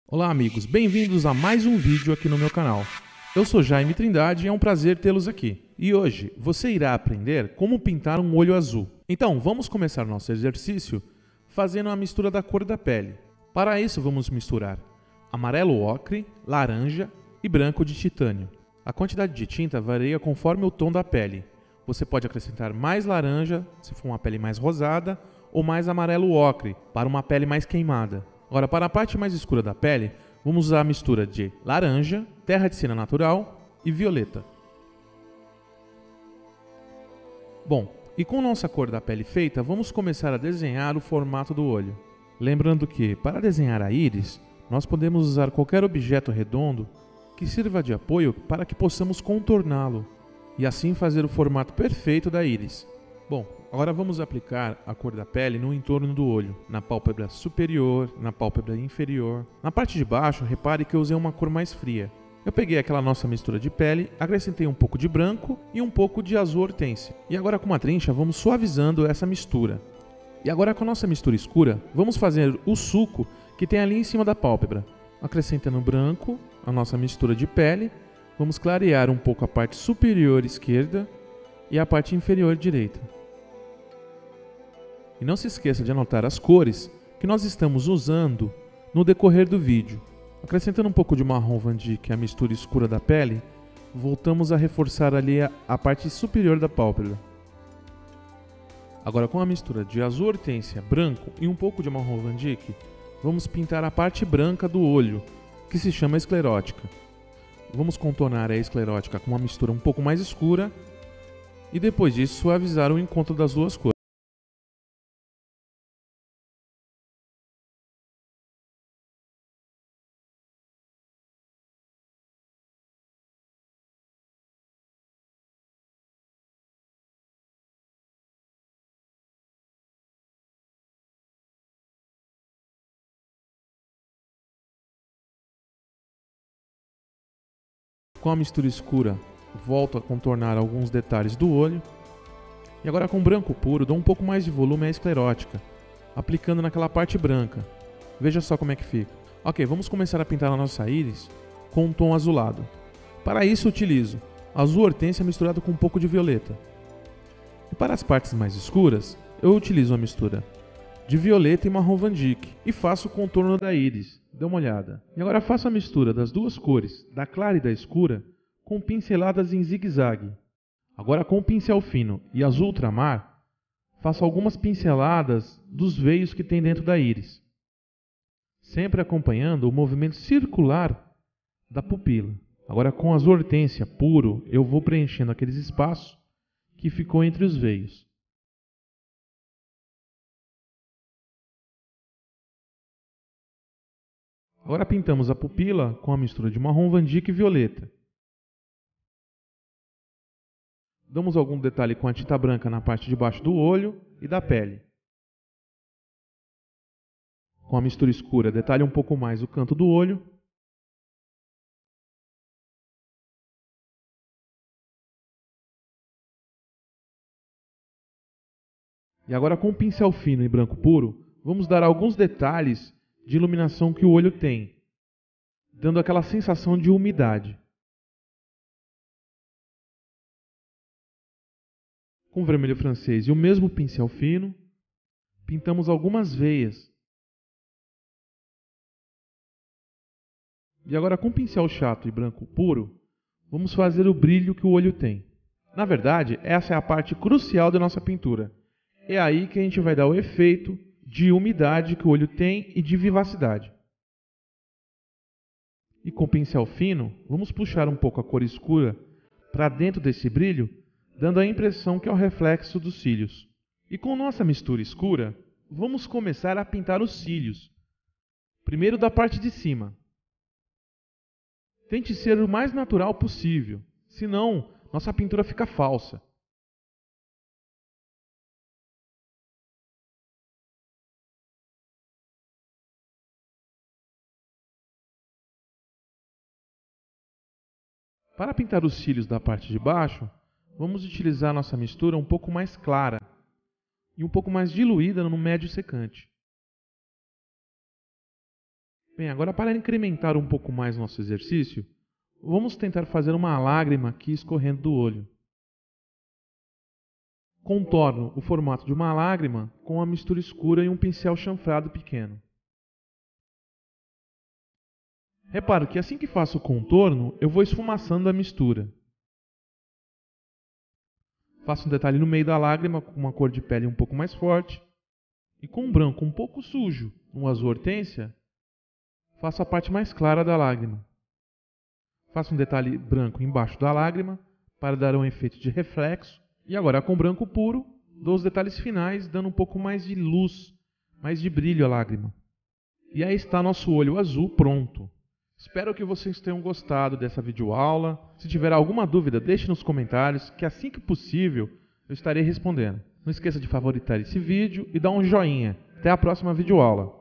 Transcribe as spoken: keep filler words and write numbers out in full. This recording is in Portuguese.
Olá amigos, bem-vindos a mais um vídeo aqui no meu canal. Eu sou Jaime Trindade e é um prazer tê-los aqui. E hoje você irá aprender como pintar um olho azul. Então vamos começar nosso exercício fazendo a mistura da cor da pele. Para isso vamos misturar amarelo ocre, laranja e branco de titânio. A quantidade de tinta varia conforme o tom da pele. Você pode acrescentar mais laranja se for uma pele mais rosada ou mais amarelo ocre para uma pele mais queimada. Agora, para a parte mais escura da pele, vamos usar a mistura de laranja, terra de cera natural e violeta. Bom, e com nossa cor da pele feita, vamos começar a desenhar o formato do olho. Lembrando que, para desenhar a íris, nós podemos usar qualquer objeto redondo que sirva de apoio para que possamos contorná-lo e assim fazer o formato perfeito da íris. Bom, agora vamos aplicar a cor da pele no entorno do olho, na pálpebra superior, na pálpebra inferior. Na parte de baixo, repare que eu usei uma cor mais fria. Eu peguei aquela nossa mistura de pele, acrescentei um pouco de branco e um pouco de azul hortênsia. E agora com uma trincha vamos suavizando essa mistura. E agora com a nossa mistura escura, vamos fazer o suco que tem ali em cima da pálpebra. Acrescentando branco, a nossa mistura de pele, vamos clarear um pouco a parte superior esquerda e a parte inferior direita. E não se esqueça de anotar as cores que nós estamos usando no decorrer do vídeo. Acrescentando um pouco de marrom Van Dyck à mistura escura da pele, voltamos a reforçar ali a, a parte superior da pálpebra. Agora com a mistura de azul hortência, branco e um pouco de marrom Van Dyck, vamos pintar a parte branca do olho, que se chama esclerótica. Vamos contornar a esclerótica com uma mistura um pouco mais escura e depois disso suavizar o encontro das duas cores. Com a mistura escura, volto a contornar alguns detalhes do olho. E agora com branco puro, dou um pouco mais de volume à esclerótica, aplicando naquela parte branca. Veja só como é que fica. Ok, vamos começar a pintar a nossa íris com um tom azulado. Para isso utilizo azul hortência misturado com um pouco de violeta. E para as partes mais escuras, eu utilizo a mistura de violeta e marrom Van Dyck e faço o contorno da íris. Dê uma olhada. E agora faço a mistura das duas cores, da clara e da escura, com pinceladas em zigue-zague. Agora com o pincel fino e azul ultramar, faço algumas pinceladas dos veios que tem dentro da íris, sempre acompanhando o movimento circular da pupila. Agora com azul hortência puro, eu vou preenchendo aqueles espaços que ficou entre os veios. Agora pintamos a pupila com a mistura de marrom Van Dyck e violeta. Damos algum detalhe com a tinta branca na parte de baixo do olho e da pele. Com a mistura escura, detalhe um pouco mais o canto do olho. E agora com o pincel fino e branco puro, vamos dar alguns detalhes de iluminação que o olho tem, dando aquela sensação de umidade. Com vermelho francês e o mesmo pincel fino, pintamos algumas veias. E agora com pincel chato e branco puro, vamos fazer o brilho que o olho tem. Na verdade, essa é a parte crucial da nossa pintura. É aí que a gente vai dar o efeito de umidade que o olho tem e de vivacidade. E com pincel fino, vamos puxar um pouco a cor escura para dentro desse brilho, dando a impressão que é o reflexo dos cílios. E com nossa mistura escura, vamos começar a pintar os cílios. Primeiro da parte de cima. Tente ser o mais natural possível, senão nossa pintura fica falsa. Para pintar os cílios da parte de baixo, vamos utilizar nossa mistura um pouco mais clara e um pouco mais diluída no médio secante. Bem, agora para incrementar um pouco mais nosso exercício, vamos tentar fazer uma lágrima aqui escorrendo do olho. Contorno o formato de uma lágrima com uma mistura escura e um pincel chanfrado pequeno. Repare que assim que faço o contorno, eu vou esfumaçando a mistura. Faço um detalhe no meio da lágrima com uma cor de pele um pouco mais forte. E com um branco um pouco sujo, um azul hortênsia, faço a parte mais clara da lágrima. Faço um detalhe branco embaixo da lágrima para dar um efeito de reflexo. E agora com branco puro, dou os detalhes finais, dando um pouco mais de luz, mais de brilho à lágrima. E aí está nosso olho azul pronto. Espero que vocês tenham gostado dessa videoaula. Se tiver alguma dúvida, deixe nos comentários, que assim que possível eu estarei respondendo. Não esqueça de favoritar esse vídeo e dar um joinha. Até a próxima videoaula.